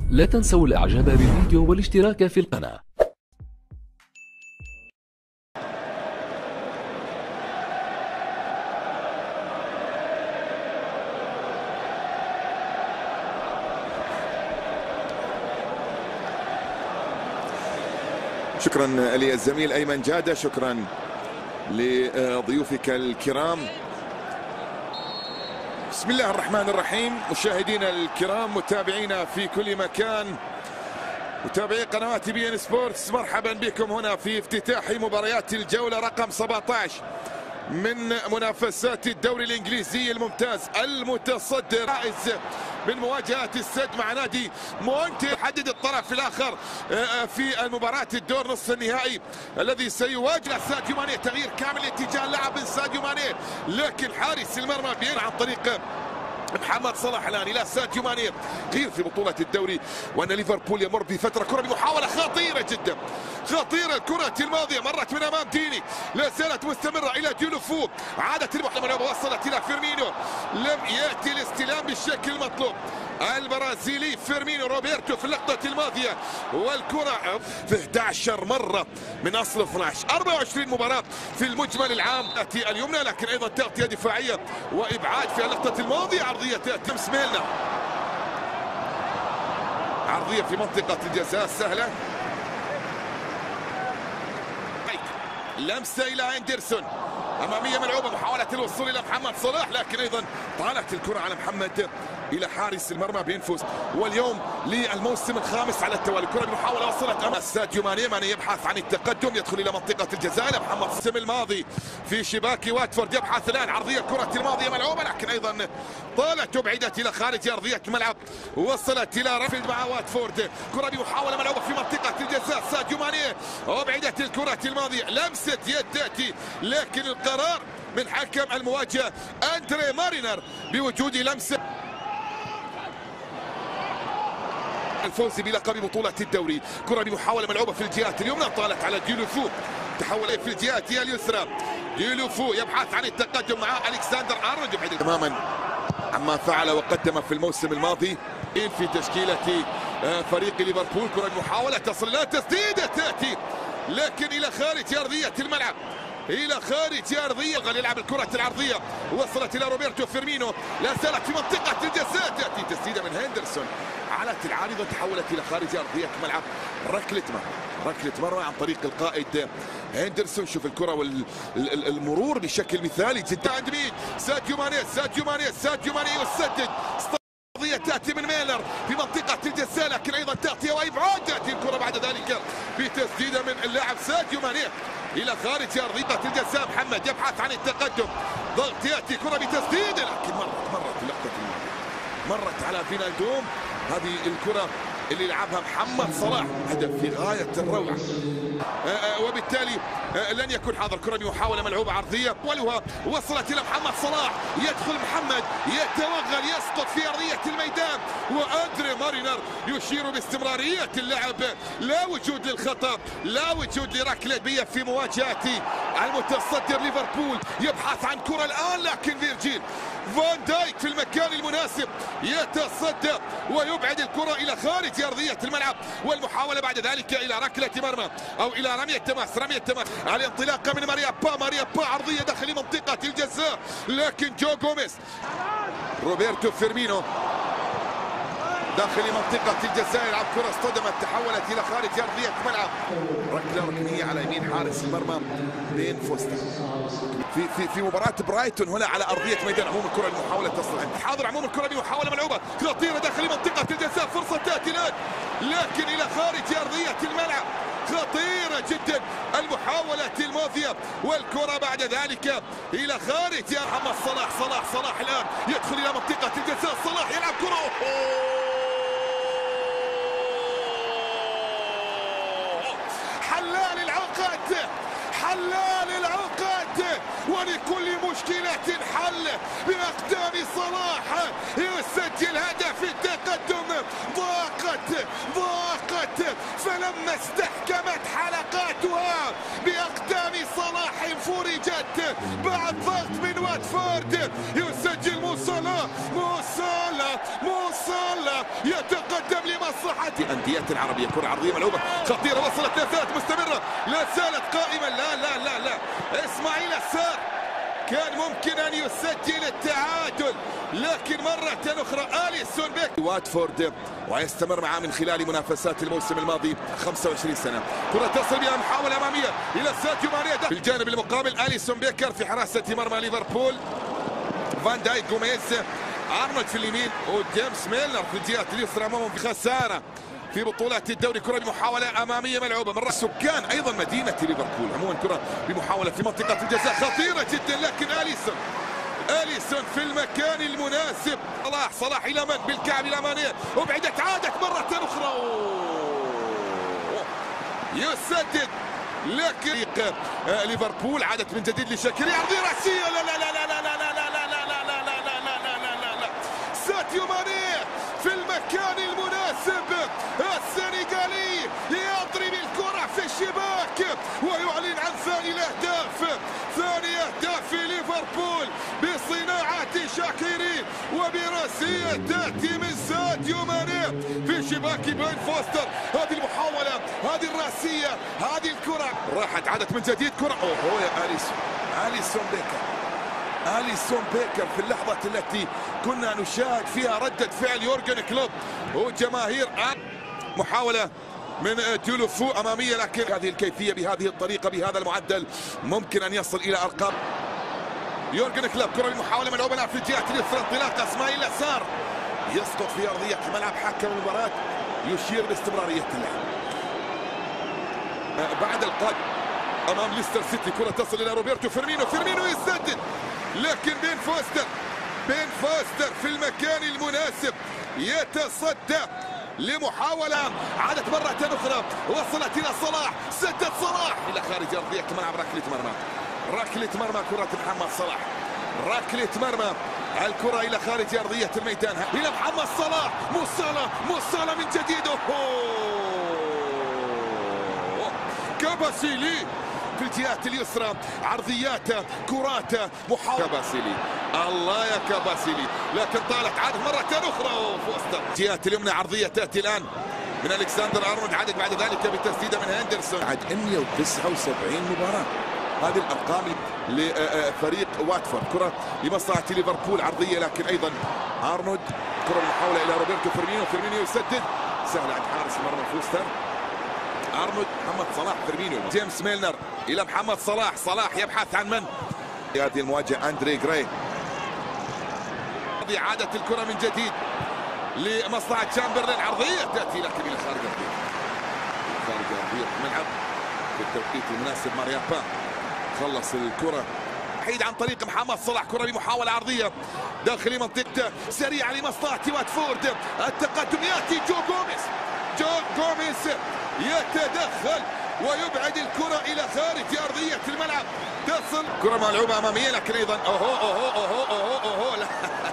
لا تنسوا الاعجاب بالفيديو والاشتراك في القناة. شكرا للزميل أيمن جادة، شكرا لضيوفك الكرام. بسم الله الرحمن الرحيم. مشاهدينا الكرام، متابعينا في كل مكان، متابعي قنوات بي ان سبورتس، مرحبا بكم هنا في افتتاح مباريات الجولة رقم 17 من منافسات الدوري الانجليزي الممتاز. المتصدر فائز من مواجهة السد مع نادي مونتي، حدد الطرف الاخر في المباراة الدور نصف النهائي الذي سيواجه ساديو ماني. تغيير كامل اتجاه اللاعب من ساديو ماني، لكن حارس المرمى بين عن طريق محمد صلاح الان الى ساديو ماني. غير في بطولة الدوري وان ليفربول يمر بفترة كرة بمحاولة خطيرة جدا، خطيرة. الكرة الماضية مرت من امام ديني، لا زالت مستمرة الى ديولوفو، عادت المحاولة وصلت الى فيرمينو، لم ياتي الاستلام بالشكل المطلوب. البرازيلي فيرمينو روبرتو في اللقطة الماضية، والكرة في 11 مرة من اصل 12، 24 مباراة في المجمل العام. تأتي اليمنى لكن ايضا تغطية دفاعية وابعاد في اللقطة الماضية. عرضية تأتي سميلنا، عرضية في منطقة الجزاء سهلة، لمسة الى اندرسون، امامية ملعوبة، محاولة الوصول الى محمد صلاح، لكن ايضا طالت الكرة على محمد الى حارس المرمى بينفوز. واليوم للموسم الخامس على التوالي كرة بمحاولة وصلت امام ساديو ماني. ماني يبحث عن التقدم، يدخل الى منطقة الجزاء لمحمد الموسم الماضي في شباك واتفورد، يبحث الان عرضية كرة الماضية ملعوبة، لكن ايضا طالت وبعدت الى خارج ارضية الملعب، وصلت الى رافيلد مع واتفورد. كرة بمحاولة ملعوبة في منطقة الجزاء ساديو ماني، وبعدت الكرة الماضية، لمسة يد تأتي، لكن القرار من حكم المواجهة أندري مارينر بوجود لمسة. الفوز بلقب بطولة الدوري، كرة بمحاولة ملعوبة في الجهات اليمنى، طالت على ديولوفو، تحول في الجهات اليسرى. ديولوفو يبحث عن التقدم مع ألكسندر أرنولد تماما عما فعل وقدم في الموسم الماضي في تشكيلة فريق ليفربول. كرة بمحاولة تصل، لا تسديدة تأتي لكن إلى خارج أرضية الملعب، إلى خارج أرضية. يلعب الكرة العرضية، وصلت إلى روبرتو فيرمينو، لا زالت في منطقة الجزاء، تأتي تسديدة من هندرسون، علت العارضة، تحولت إلى خارج أرضية الملعب. ركلة مرمى عن طريق القائد هندرسون. شوف الكرة والمرور بشكل مثالي جدا عند مين؟ ساديو ماني يسدد. قضية تأتي من ميلر في منطقة الجزاء، لكن أيضا تغطية وإبعاد. تأتي الكرة بعد ذلك بتسديدة من اللاعب ساديو ماني إلى خارج أرضية الجزاء. محمد يبحث عن التقدم، ضغط، يأتي كرة بتسديدة، لكن مرت في اللقطة الماضية، مرت على فينالدوم. هذه الكرة اللي لعبها محمد صلاح هدف في غاية الروعة، وبالتالي لن يكون حاضر. كرة بمحاولة ملعوبة عرضية، ولها وصلت إلى محمد صلاح، يدخل محمد، يتوغل، يسقط في أرضية الميدان، وأندري مارينر يشير باستمرارية اللعب، لا وجود للخطأ، لا وجود لركلة بية في مواجهة المتصدر ليفربول. يبحث عن كرة الآن، لكن فيرجيل فان دايك في المكان المناسب يتصدى ويبعد الكرة إلى خارج أرضية الملعب، والمحاولة بعد ذلك إلى ركلة مرمى أو إلى رمية تماس. على انطلاقة من ماريا با، عرضية داخل منطقة الجزاء، لكن جو غوميز، روبرتو فيرمينو داخل منطقة الجزاء، يلعب كرة اصطدمت، تحولت إلى خارج أرضية الملعب. ركلة ركنية على يمين حارس المرمى بين فوستا في مباراة برايتون هنا على أرضية ميدان. عموم الكرة المحاولة تصل عند حاضر، عموم الكرة بمحاولة ملعوبة خطيرة داخل منطقة الجزاء، فرصة تأتي الآن لكن إلى خارج أرضية الملعب، خطيرة جدا المحاولة الماضية، والكرة بعد ذلك إلى خارج. يا محمد صلاح الآن يدخل إلى منطقة الجزاء، صلاح يلعب كرة، حلال العقد، ولكل مشكلة حل بأقدام صلاح، يسجل هدف التقدم. ضاقت فلما استحكمت حلقاتها بأقدام صلاح فرجت بعد ضغط من واتفورد. يسجل مو صلاح يتقدم لمصلحة أندية عربية. كرة عرضية ملعوبة خطيرة وصلت لا زالت مستمرة لا زالت قائمة. لا لا لا لا إسماعيل السار كان ممكن أن يسجل التعادل، لكن مرة أخرى أليسون بيك واتفورد ويستمر معه من خلال منافسات الموسم الماضي 25 سنة. كرة تصل بها محاولة أمامية إلى ساديو ماني في الجانب المقابل. أليسون بيكر في حراسة مرمى ليفربول. فان دايك، جوميز، أرنولد في اليمين وجيمس ميلنر في الجهة اليسرى أمامهم في خسارة في بطولة الدوري. كرة بمحاولة أمامية ملعوبة من سكان أيضا مدينة ليفربول. عموما كرة بمحاولة في منطقة الجزاء خطيرة جدا، لكن أليسون في المكان المناسب. صلاح إلى من بالكعب الأمانية وبعدت عادت مرة أخرى يسدد، لكن ليفربول عادت من جديد لشاكيري. عرضية رأسية لا لا لا لا لا لا لا لا لا لا لا لا لا لا لا لا ساديو ماني في المكان المناسب. السنغالي يضرب الكرة في الشباك ويعلن عن ثاني الأهداف. ثاني أهداف ليفربول بصناعة شاكيري وبراسية تأتي من ساديو ماني في شباك بين فوستر. هذه المحاولة، هذه الراسية، هذه الكرة راحت عادت من جديد. كرة أوه يا أليسون بيكر. أليسون بيكر في اللحظة التي كنا نشاهد فيها ردة فعل يورجن كلوب وجماهير. محاولة من ديولوفو أمامية، لكن هذه الكيفية بهذه الطريقة بهذا المعدل ممكن أن يصل إلى أرقام. يورجن كلوب كرة المحاولة ملعوبة في الجهة اليسرى. انطلاق إسماعيل السار يسقط في أرضية ملعب حكم المباراة يشير باستمرارية اللعب. بعد القادم أمام ليستر سيتي كرة تصل إلى روبرتو فيرمينو يسدد، لكن بين فوستر في المكان المناسب يتصدى لمحاولة عادت مرة أخرى وصلت إلى صلاح. سدد صلاح إلى خارج أرضية الملعب. ركلة مرمى كرة محمد صلاح. ركلة مرمى الكرة إلى خارج أرضية الميدان إلى محمد صلاح. موسالا من جديد. كاباسيلي في الجهات اليسرى. عرضيات كرات محاولة كاباسيلي. الله يا كاباسيلي، لكن طالت عادت مرة أخرى فوستر. الجهات اليمنى عرضية تأتي الآن من ألكسندر أرنولد. عدد بعد ذلك بتسديدة من هندرسون. عاد 179 مباراة. هذه الأرقام لفريق واتفورد. كرة لمصلحة ليفربول عرضية، لكن أيضا أرنولد. كرة المحاولة إلى روبرتو فيرمينو يسدد سهل عند حارس المرمى فوستر. أرنولد، محمد صلاح، فيرمينو، جيمس ميلنر إلى محمد صلاح يبحث عن من في هذه المواجهة. أندري جراي. إعادة الكرة من جديد لمصلحة تشامبرلين. عرضية تأتي لكن إلى خارج أرضية الملعب في التوقيت المناسب. ماريابا خلص الكرة بعيد عن طريق محمد صلاح. كرة بمحاولة عرضية داخل منطقته سريعة لمصلحة واتفورد. التقدم يأتي جو جوميز يتدخل ويبعد الكرة إلى خارج أرضية الملعب. تصل كرة ملعوبة أمامية، لكن أيضا أوهو لا.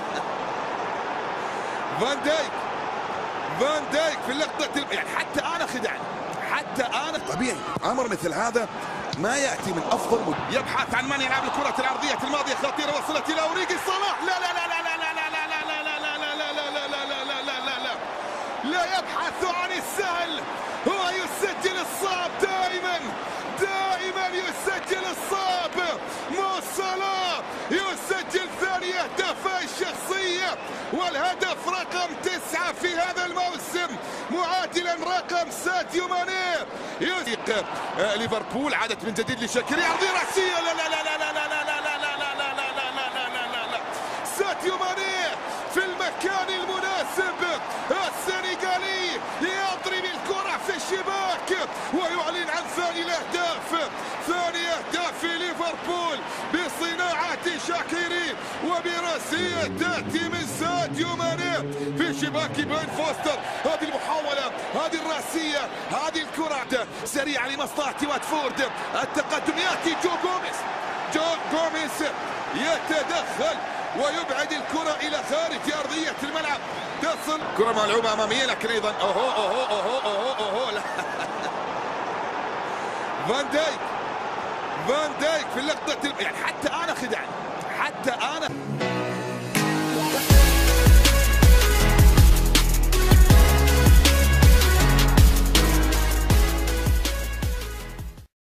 فان دايك في اللقطة يعني حتى أنا خدعني، حتى أنا طبيعي. أمر مثل هذا ما يأتي من أفضل يبحث عن من يلعب الكرة العرضية الماضية خطيرة وصلت إلى أوريجي صلاح. لا لا لا لا لا لا لا لا لا لا لا لا لا لا لا لا لا لا يبحث عن السهل، هو يسجل الصعب دائما يسجل الصعب. مو صلاح يسجل ثاني أهدافه الشخصية والهدف رقم 9 في هذا الموسم معادلا رقم ساديو ماني. يزيق ليفربول عادت من جديد لشاكيري. عرضية رأسية لا لا لا لا لا لا لا لا لا لا لا لا لا لا لا لا ساديو ماني في المكان المناسب. السنغالي يضرب الكرة في الشباك ويعلن عن ثاني الأهداف. ثاني أهداف ليفربول بصناعة شاكيري وبراسية تأتي من ساديو ماني في شباك بين فوستر. هذه المحاولة، هذه الراسية، هذه الكرة سريعة لمصلحة واتفورد. التقدم يأتي جو جوميز يتدخل ويبعد الكرة إلى خارج أرضية الملعب. تصل كرة ملعوبة أمامية، لكن أيضا أوهو لا. فان دايك في اللقطة يعني حتى أنا خدعني، حتى أنا